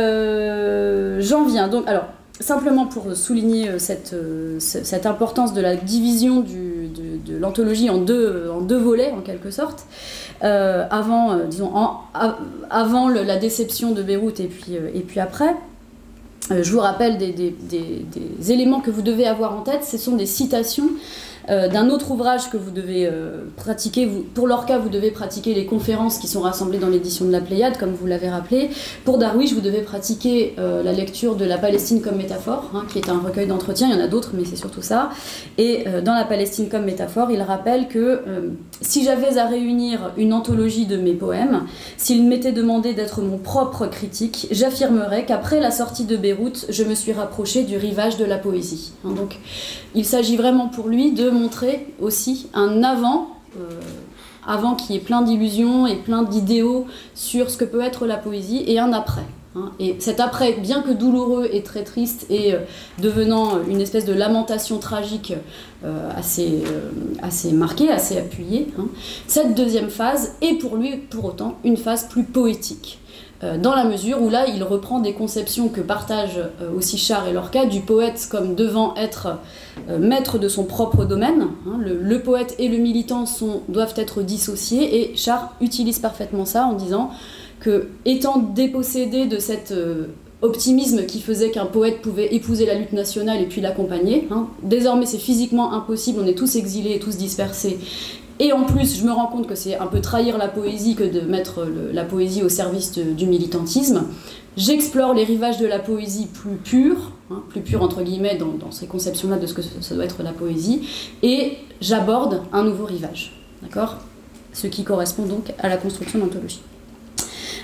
euh, j'en viens donc... Alors, simplement pour souligner cette, cette importance de la division du, de, de l'anthologie en deux, en deux volets, en quelque sorte, euh, avant, euh, disons, en, a, avant le, la déception de Beyrouth et puis, euh, et puis après, euh, je vous rappelle des, des, des, des éléments que vous devez avoir en tête. Ce sont des citations euh, d'un autre ouvrage que vous devez euh, pratiquer. Vous, pour Lorca, vous devez pratiquer les conférences qui sont rassemblées dans l'édition de la Pléiade, comme vous l'avez rappelé. Pour Darwish, vous devez pratiquer euh, la lecture de La Palestine comme métaphore, hein, qui est un recueil d'entretiens. Il y en a d'autres, mais c'est surtout ça. Et euh, dans La Palestine comme métaphore, il rappelle que euh, si j'avais à réunir une anthologie de mes poèmes, s'il m'était demandé d'être mon propre critique, j'affirmerais qu'après la sortie de Beyrouth, je me suis rapproché du rivage de la poésie. Hein, donc, il s'agit vraiment pour lui de montrer aussi un avant, euh, avant qui est plein d'illusions et plein d'idéaux sur ce que peut être la poésie, et un après. Hein. Et cet après, bien que douloureux et très triste, et euh, devenant une espèce de lamentation tragique euh, assez, euh, assez marquée, assez appuyée, hein, cette deuxième phase est pour lui, pour autant, une phase plus poétique. Dans la mesure où là, il reprend des conceptions que partagent aussi Char et Lorca, du poète comme devant être maître de son propre domaine. Le, le poète et le militant sont, doivent être dissociés, et Char utilise parfaitement ça en disant que, étant dépossédé de cet optimisme qui faisait qu'un poète pouvait épouser la lutte nationale et puis l'accompagner, hein, désormais c'est physiquement impossible, on est tous exilés et tous dispersés. Et en plus, je me rends compte que c'est un peu trahir la poésie que de mettre le, la poésie au service de, du militantisme. J'explore les rivages de la poésie plus pure, hein, plus pure entre guillemets dans, dans ces conceptions-là de ce que ça doit être la poésie, et j'aborde un nouveau rivage, d'accord ? Ce qui correspond donc à la construction d'anthologie.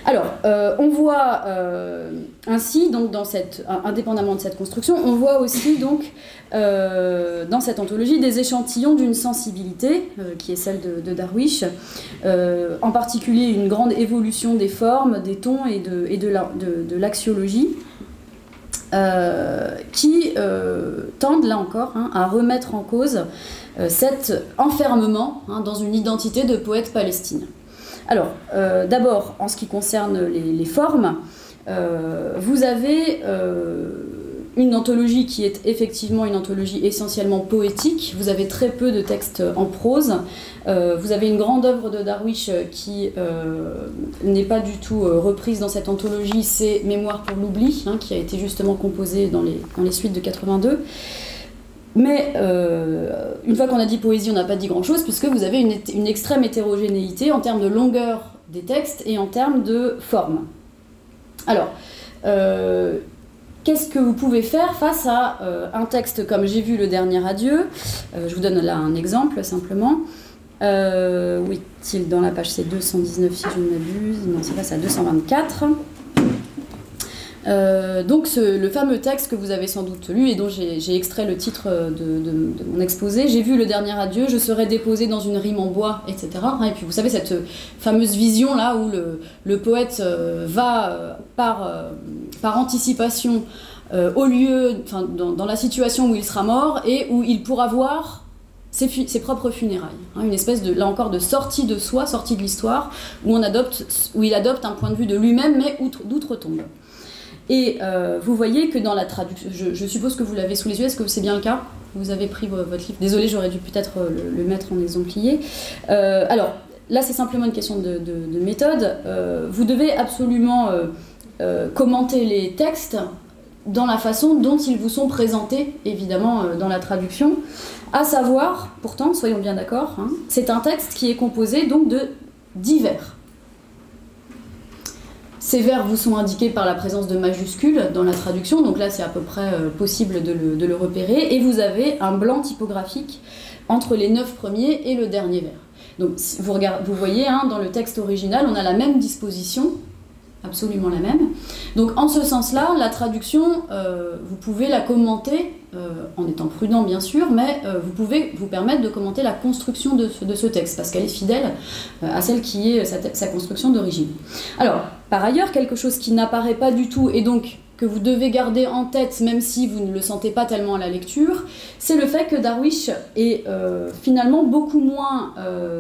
Alors, euh, on voit euh, ainsi, donc, dans cette, indépendamment de cette construction, on voit aussi donc, euh, dans cette anthologie des échantillons d'une sensibilité, euh, qui est celle de, de Darwish, euh, en particulier une grande évolution des formes, des tons et de, et de, la, de, de l'axiologie, euh, qui euh, tendent, là encore, hein, à remettre en cause euh, cet enfermement hein, dans une identité de poète palestinien. Alors, euh, d'abord, en ce qui concerne les, les formes, euh, vous avez euh, une anthologie qui est effectivement une anthologie essentiellement poétique. Vous avez très peu de textes en prose. Euh, vous avez une grande œuvre de Darwish qui euh, n'est pas du tout euh, reprise dans cette anthologie, c'est Mémoire pour l'oubli, hein, qui a été justement composée dans les, dans les suites de quatre-vingt-deux. Mais euh, une fois qu'on a dit poésie, on n'a pas dit grand-chose, puisque vous avez une, une extrême hétérogénéité en termes de longueur des textes et en termes de forme. Alors, euh, qu'est-ce que vous pouvez faire face à euh, un texte comme J'ai vu le dernier adieu? euh, Je vous donne là un exemple, simplement. Euh, où est-il dans la page? C'est deux cent dix-neuf, si je ne m'abuse. Non, c'est pas ça, deux cent vingt-quatre. Euh, donc ce, le fameux texte que vous avez sans doute lu et dont j'ai extrait le titre de, de, de mon exposé, j'ai vu le dernier adieu, je serai déposé dans une rime en bois, et cetera. Et puis vous savez cette fameuse vision là où le, le poète euh, va euh, par, euh, par anticipation euh, au lieu, enfin, dans, dans la situation où il sera mort et où il pourra voir ses, ses propres funérailles. Hein, une espèce de, là encore, de sortie de soi, sortie de l'histoire, où, on adopte, où il adopte un point de vue de lui-même, mais d'outre-tombe. Et euh, vous voyez que dans la traduction, je, je suppose que vous l'avez sous les yeux, est-ce que c'est bien le cas? Vous avez pris votre livre, désolé, j'aurais dû peut-être le, le mettre en exemplier. Euh, alors, là c'est simplement une question de, de, de méthode. Euh, vous devez absolument euh, euh, commenter les textes dans la façon dont ils vous sont présentés, évidemment, euh, dans la traduction. À savoir, pourtant, soyons bien d'accord, hein, c'est un texte qui est composé donc de dix vers. Ces vers vous sont indiqués par la présence de majuscules dans la traduction, donc là c'est à peu près euh, possible de le, de le repérer, et vous avez un blanc typographique entre les neuf premiers et le dernier vers. Donc vous, regardez, vous voyez, hein, dans le texte original, on a la même disposition, absolument la même. Donc en ce sens-là, la traduction, euh, vous pouvez la commenter, euh, en étant prudent bien sûr, mais euh, vous pouvez vous permettre de commenter la construction de ce, de ce texte, parce qu'elle est fidèle euh, à celle qui est sa, sa construction d'origine. Alors, par ailleurs, quelque chose qui n'apparaît pas du tout, et donc que vous devez garder en tête, même si vous ne le sentez pas tellement à la lecture, c'est le fait que Darwish est euh, finalement beaucoup moins, euh,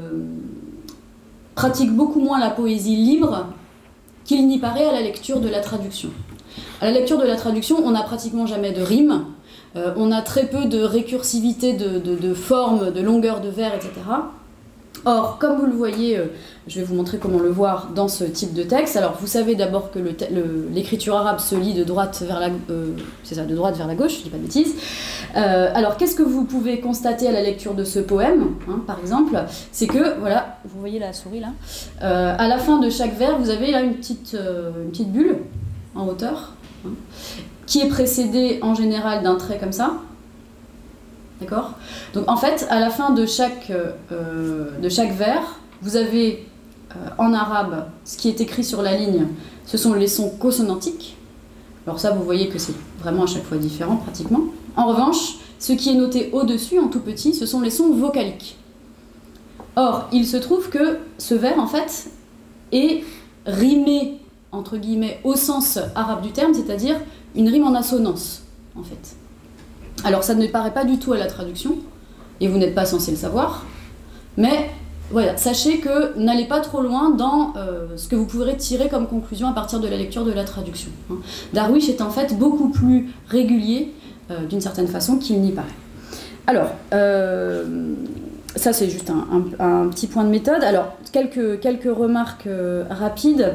pratique beaucoup moins la poésie libre qu'il n'y paraît à la lecture de la traduction. À la lecture de la traduction, on n'a pratiquement jamais de rime, euh, on a très peu de récursivité de, de, de forme, de longueur de vers, et cetera. Or, comme vous le voyez, euh, je vais vous montrer comment le voir dans ce type de texte. Alors, vous savez d'abord que l'écriture arabe se lit de droite vers la, euh, c'est ça, de droite vers la gauche, je ne dis pas de bêtises. Euh, alors, qu'est-ce que vous pouvez constater à la lecture de ce poème, hein, par exemple? C'est que, voilà, vous voyez la souris là, euh, à la fin de chaque vers, vous avez là une petite, euh, une petite bulle en hauteur, hein, qui est précédée en général d'un trait comme ça. D'accord? Donc en fait, à la fin de chaque, euh, de chaque vers, vous avez euh, en arabe, ce qui est écrit sur la ligne, ce sont les sons consonantiques. Alors ça, vous voyez que c'est vraiment à chaque fois différent pratiquement. En revanche, ce qui est noté au-dessus, en tout petit, ce sont les sons vocaliques. Or, il se trouve que ce vers, en fait, est rimé, entre guillemets, au sens arabe du terme, c'est-à-dire une rime en assonance, en fait. Alors ça ne paraît pas du tout à la traduction, et vous n'êtes pas censé le savoir, mais voilà, sachez que n'allez pas trop loin dans euh, ce que vous pourrez tirer comme conclusion à partir de la lecture de la traduction. Hein. Darwish est en fait beaucoup plus régulier, euh, d'une certaine façon, qu'il n'y paraît. Alors, euh, ça c'est juste un, un, un petit point de méthode. Alors, quelques, quelques remarques euh, rapides.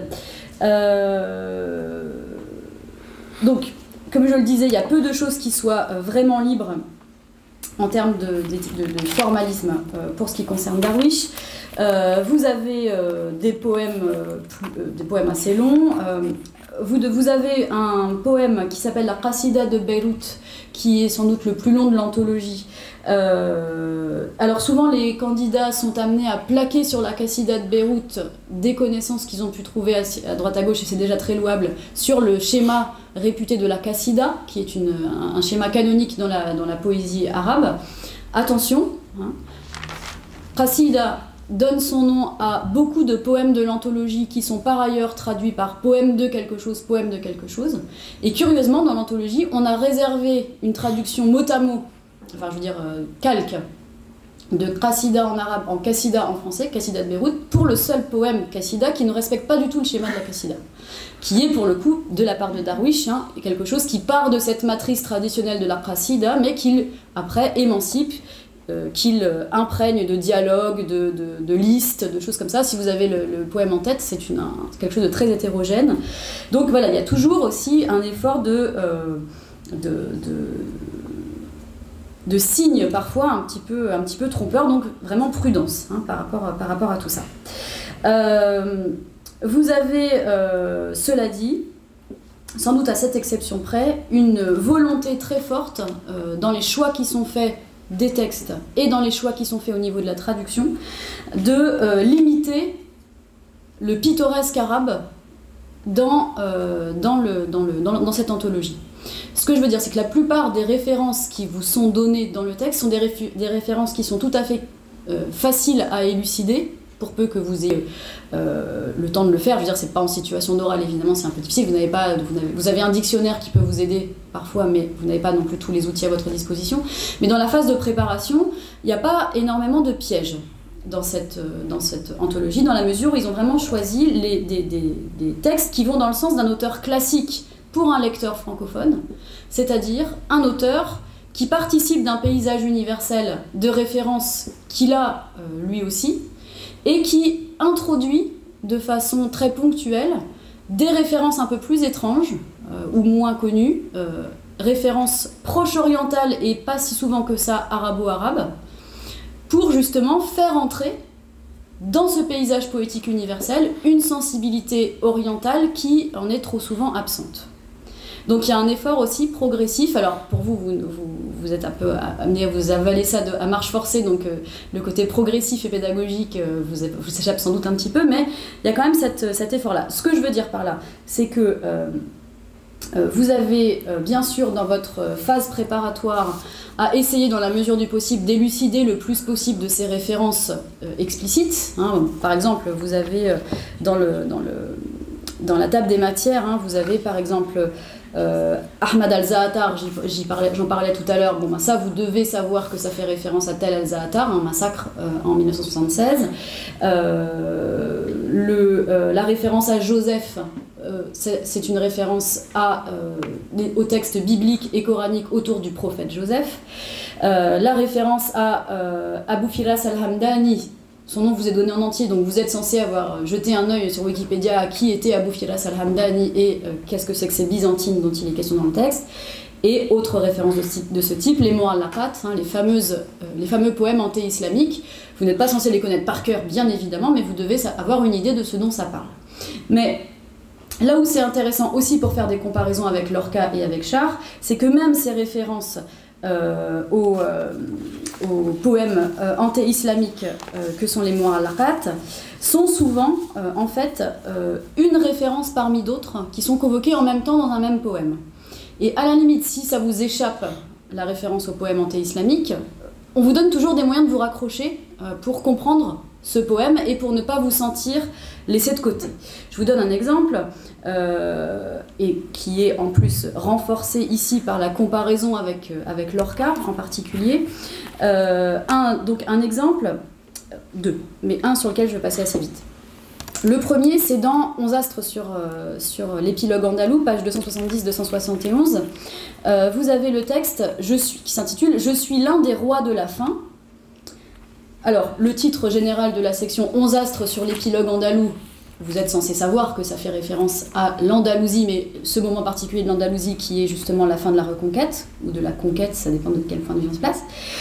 Euh, donc, comme je le disais, il y a peu de choses qui soient vraiment libres en termes de, de, de formalisme pour ce qui concerne Darwish. Euh, vous avez euh, des, poèmes, euh, plus, euh, des poèmes assez longs. Euh, vous, de, vous avez un poème qui s'appelle La Qasida de Beyrouth, qui est sans doute le plus long de l'anthologie, Euh, alors souvent les candidats sont amenés à plaquer sur la Qassida de Beyrouth des connaissances qu'ils ont pu trouver à, à droite à gauche, et c'est déjà très louable, sur le schéma réputé de la Qassida, qui est une, un, un schéma canonique dans la, dans la poésie arabe. Attention, hein, Qassida donne son nom à beaucoup de poèmes de l'anthologie qui sont par ailleurs traduits par poème de quelque chose, poème de quelque chose. Et curieusement, dans l'anthologie, on a réservé une traduction mot à mot, enfin je veux dire euh, calque, de Qassida en arabe en Qassida en français, Qassida de Beyrouth, pour le seul poème Qassida qui ne respecte pas du tout le schéma de la Qassida, qui est pour le coup, de la part de Darwish, hein, quelque chose qui part de cette matrice traditionnelle de la Qassida, mais qu'il après émancipe, euh, qu'il imprègne de dialogues, de, de, de listes, de choses comme ça. Si vous avez le, le poème en tête, c'est quelque chose de très hétérogène. Donc voilà, il y a toujours aussi un effort de... Euh, de, de de signes parfois un petit peu, un petit peu trompeurs, donc vraiment prudence hein, par, rapport à, par rapport à tout ça. Euh, vous avez, euh, cela dit, sans doute à cette exception près, une volonté très forte euh, dans les choix qui sont faits des textes et dans les choix qui sont faits au niveau de la traduction, de euh, limiter le pittoresque arabe dans, euh, dans, le, dans, le, dans, dans cette anthologie. Ce que je veux dire, c'est que la plupart des références qui vous sont données dans le texte sont des, réf des références qui sont tout à fait euh, faciles à élucider, pour peu que vous ayez euh, le temps de le faire. Je veux dire, c'est pas en situation d'oral, évidemment, c'est un peu difficile. Vous n'avez pas, vous avez, vous avez un dictionnaire qui peut vous aider parfois, mais vous n'avez pas non plus tous les outils à votre disposition. Mais dans la phase de préparation, il n'y a pas énormément de pièges dans cette, dans cette anthologie, dans la mesure où ils ont vraiment choisi les, des, des, des textes qui vont dans le sens d'un auteur classique pour un lecteur francophone, c'est-à-dire un auteur qui participe d'un paysage universel de référence qu'il a euh, lui aussi, et qui introduit de façon très ponctuelle des références un peu plus étranges euh, ou moins connues, euh, références proche-orientales et pas si souvent que ça arabo-arabes, pour justement faire entrer dans ce paysage poétique universel une sensibilité orientale qui en est trop souvent absente. Donc il y a un effort aussi progressif. Alors pour vous, vous, vous, vous êtes un peu amené à vous avaler ça de, à marche forcée, donc euh, le côté progressif et pédagogique euh, vous, vous échappe sans doute un petit peu, mais il y a quand même cette, cet effort-là. Ce que je veux dire par là, c'est que euh, euh, vous avez euh, bien sûr dans votre phase préparatoire à essayer dans la mesure du possible d'élucider le plus possible de ces références euh, explicites. Hein. Par exemple, vous avez euh, dans, le, dans, le, dans la table des matières, hein, vous avez par exemple... Euh, Ahmad al-Za'atar, j'en parlais, parlais tout à l'heure, bon, ben ça vous devez savoir que ça fait référence à tel al-Za'atar, un massacre euh, en mille neuf cent soixante-seize. Euh, le, euh, la référence à Joseph, euh, c'est une référence à, euh, au texte biblique et coranique autour du prophète Joseph. Euh, la référence à euh, Abu Firas al-Hamdani, son nom vous est donné en entier, donc vous êtes censé avoir jeté un œil sur Wikipédia à qui était Abu Firas al-Hamdani et euh, qu'est-ce que c'est que ces byzantines dont il est question dans le texte. Et autre référence de ce type, de ce type les Mu'allaqat, hein, les, fameuses, euh, les fameux poèmes anté-islamiques. Vous n'êtes pas censé les connaître par cœur, bien évidemment, mais vous devez avoir une idée de ce dont ça parle. Mais là où c'est intéressant aussi pour faire des comparaisons avec Lorca et avec Char, c'est que même ces références Euh, aux, euh, aux poèmes euh, anté-islamiques euh, que sont les Mu'allaqat sont souvent euh, en fait euh, une référence parmi d'autres qui sont convoquées en même temps dans un même poème. Et à la limite, si ça vous échappe la référence au poème anté-islamique, on vous donne toujours des moyens de vous raccrocher euh, pour comprendre ce poème et pour ne pas vous sentir laissé de côté. Je vous donne un exemple, euh, et qui est en plus renforcé ici par la comparaison avec, euh, avec Lorca en particulier. Euh, un, donc un exemple, deux, mais un sur lequel je vais passer assez vite. Le premier, c'est dans onze astres sur, euh, sur l'épilogue andalou, page deux cent soixante-dix deux cent soixante et onze. Euh, vous avez le texte je suis, qui s'intitule « Je suis l'un des rois de la faim ». Alors, le titre général de la section onze astres sur l'épilogue andalou, vous êtes censé savoir que ça fait référence à l'Andalousie, mais ce moment particulier de l'Andalousie qui est justement la fin de la reconquête, ou de la conquête, ça dépend de quel point de vue on se place.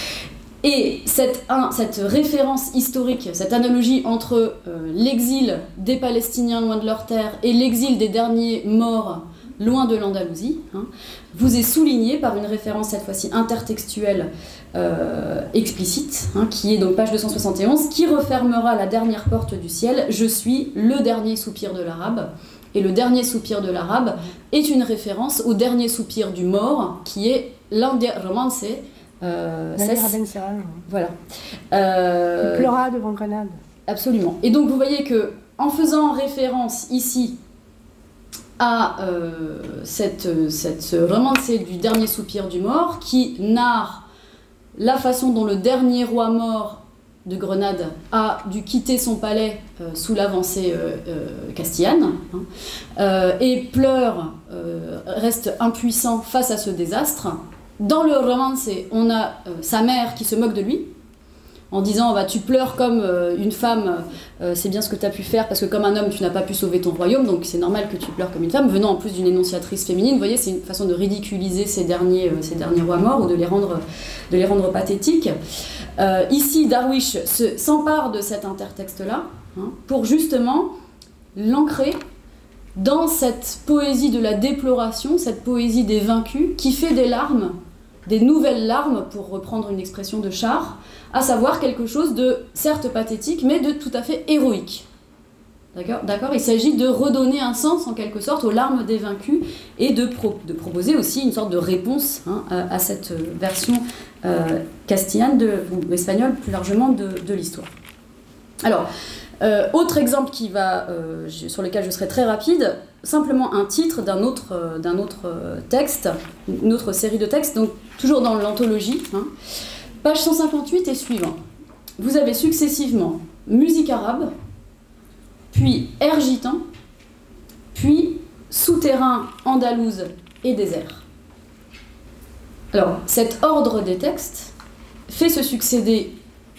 Et cette, un, cette référence historique, cette analogie entre euh, l'exil des Palestiniens loin de leur terre et l'exil des derniers morts loin de l'Andalousie, hein, vous est souligné par une référence cette fois-ci intertextuelle euh, explicite, hein, qui est donc page deux cent soixante et onze, qui refermera la dernière porte du ciel, je suis le dernier soupir de l'arabe. Et le dernier soupir de l'arabe est une référence au dernier soupir du mort, qui est l'un des romance. Euh, voilà. Euh, il pleura devant Grenade. Absolument. Et donc vous voyez que en faisant référence ici à euh, cette, cette romancée du dernier soupir du mort, qui narre la façon dont le dernier roi mort de Grenade a dû quitter son palais euh, sous l'avancée euh, euh, castillane, hein, euh, et pleure, euh, reste impuissant face à ce désastre. Dans le romance, on a euh, sa mère qui se moque de lui, en disant bah, « tu pleures comme euh, une femme, euh, c'est bien ce que tu as pu faire, parce que comme un homme, tu n'as pas pu sauver ton royaume, donc c'est normal que tu pleures comme une femme », venant en plus d'une énonciatrice féminine. Vous voyez, c'est une façon de ridiculiser ces derniers, euh, ces derniers rois morts, ou de les rendre, de les rendre pathétiques. Euh, ici, Darwish s'empare de cet intertexte-là, hein, pour justement l'ancrer dans cette poésie de la déploration, cette poésie des vaincus, qui fait des larmes, des nouvelles larmes, pour reprendre une expression de Char, à savoir quelque chose de certes pathétique, mais de tout à fait héroïque. D'accord ? Il s'agit de redonner un sens, en quelque sorte, aux larmes des vaincus, et de, pro de proposer aussi une sorte de réponse, hein, à, à cette version euh, castillane, de, ou espagnole plus largement, de, de l'histoire. Alors, euh, autre exemple qui va, euh, sur lequel je serai très rapide, simplement un titre d'un autre, euh, d'un autre texte, une autre série de textes, donc toujours dans l'anthologie, hein. Page cent cinquante-huit et suivant. Vous avez successivement musique arabe, puis air gitan, puis souterrain andalouse et désert. Alors, cet ordre des textes fait se succéder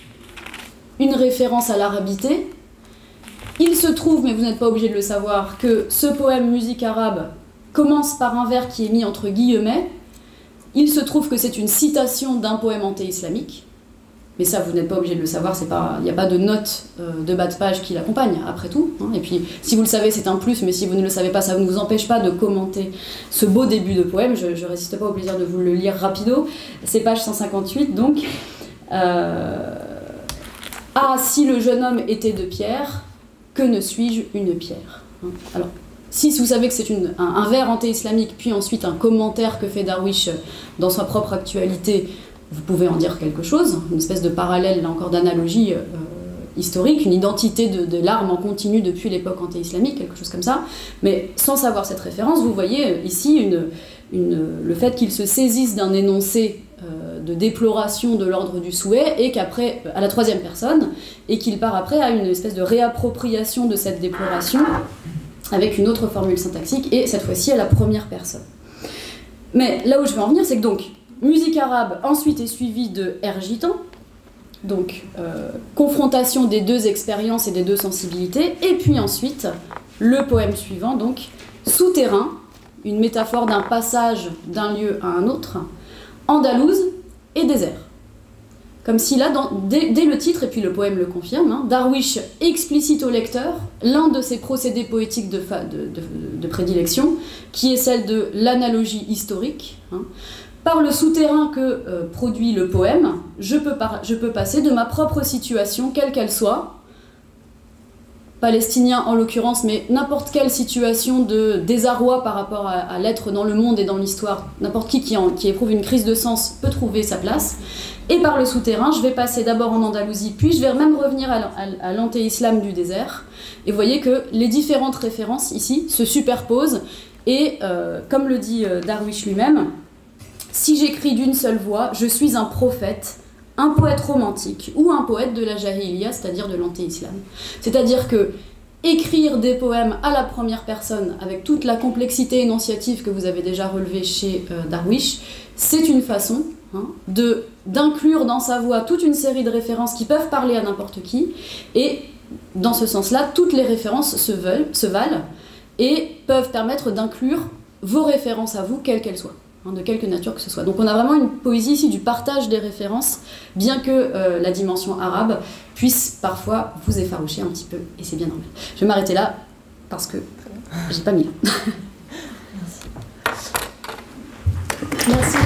une référence à l'arabité. Il se trouve, mais vous n'êtes pas obligé de le savoir, que ce poème musique arabe commence par un vers qui est mis entre guillemets. Il se trouve que c'est une citation d'un poème anté-islamique, mais ça vous n'êtes pas obligé de le savoir, il n'y a pas de note euh, de bas de page qui l'accompagne, après tout, hein. Et puis si vous le savez c'est un plus, mais si vous ne le savez pas, ça ne vous empêche pas de commenter ce beau début de poème. Je ne résiste pas au plaisir de vous le lire rapido. C'est page cent cinquante-huit, donc. Euh... Ah, si le jeune homme était de pierre, que ne suis-je une pierre, hein. Alors, si vous savez que c'est un, un vers anté-islamique, puis ensuite un commentaire que fait Darwish dans sa propre actualité, vous pouvez en dire quelque chose, une espèce de parallèle, là encore, d'analogie euh, historique, une identité de, de l'arme en continu depuis l'époque anté-islamique, quelque chose comme ça. Mais sans savoir cette référence, vous voyez ici une, une, le fait qu'il se saisisse d'un énoncé euh, de déploration de l'ordre du souhait, et qu'après, à la troisième personne, et qu'il part après à une espèce de réappropriation de cette déploration, avec une autre formule syntaxique, et cette fois-ci à la première personne. Mais là où je veux en venir, c'est que donc, musique arabe ensuite est suivie de air gitan, donc euh, confrontation des deux expériences et des deux sensibilités, et puis ensuite, le poème suivant, donc souterrain, une métaphore d'un passage d'un lieu à un autre, andalouse et désert. Comme si là, dans, dès, dès le titre, et puis le poème le confirme, hein, Darwish explicite au lecteur l'un de ses procédés poétiques de, fa, de, de, de prédilection, qui est celle de l'analogie historique. Hein. Par le souterrain que euh, produit le poème, je peux, par, je peux passer de ma propre situation, quelle qu'elle soit, palestinien en l'occurrence, mais n'importe quelle situation de désarroi par rapport à, à l'être dans le monde et dans l'histoire, n'importe qui qui, en, qui éprouve une crise de sens peut trouver sa place. Et par le souterrain, je vais passer d'abord en Andalousie, puis je vais même revenir à l'anté-islam du désert. Et vous voyez que les différentes références ici se superposent, et euh, comme le dit euh, Darwish lui-même, si j'écris d'une seule voix, je suis un prophète, un poète romantique ou un poète de la Jahiliya, c'est-à-dire de l'anté-islam. C'est-à-dire que écrire des poèmes à la première personne, avec toute la complexité énonciative que vous avez déjà relevée chez euh, Darwish, c'est une façon hein, de d'inclure dans sa voix toute une série de références qui peuvent parler à n'importe qui, et dans ce sens-là, toutes les références se, veulent, se valent et peuvent permettre d'inclure vos références à vous, quelles qu'elles soient. De quelque nature que ce soit. Donc on a vraiment une poésie ici du partage des références, bien que euh, la dimension arabe puisse parfois vous effaroucher un petit peu, et c'est bien normal. Je vais m'arrêter là, parce que j'ai pas mis là. Merci. Merci.